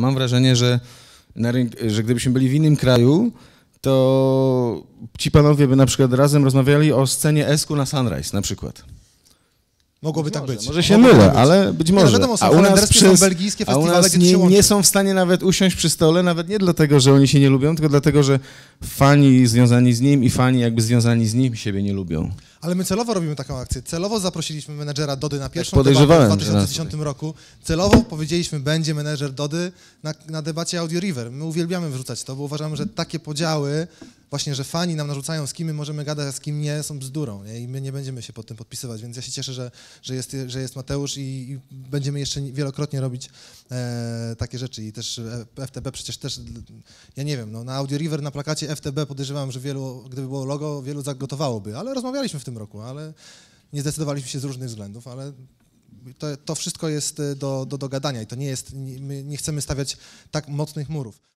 mam wrażenie, że, że gdybyśmy byli w innym kraju, to ci panowie by na przykład razem rozmawiali o scenie Esku na Sunrise na przykład. Mogłoby tak być. Może się mylę, ale być może. Wiadomo, są belgijskie a u festiwale, nas gdzie nie są w stanie nawet usiąść przy stole, nawet nie dlatego, że oni się nie lubią, tylko dlatego, że fani związani z nim i fani jakby związani z nim siebie nie lubią. Ale my celowo robimy taką akcję. Celowo zaprosiliśmy menedżera Dody na pierwszą podejrzewałem, debatę w 2010 roku. Celowo powiedzieliśmy, będzie menedżer Dody na debacie Audio River. My uwielbiamy wrzucać to, bo uważamy, że takie podziały, właśnie, że fani nam narzucają, z kim my możemy gadać, a z kim nie, są bzdurą. Nie? I my nie będziemy się pod tym podpisywać, więc ja się cieszę, że jest Mateusz i będziemy jeszcze wielokrotnie robić takie rzeczy. I też FTB przecież też, ja nie wiem, no, na Audio River, na plakacie FTB podejrzewam, że wielu, gdyby było logo, wielu zagotowałoby, ale rozmawialiśmy w tym roku, ale nie zdecydowaliśmy się z różnych względów, ale to wszystko jest do dogadania i to nie jest, my nie chcemy stawiać tak mocnych murów.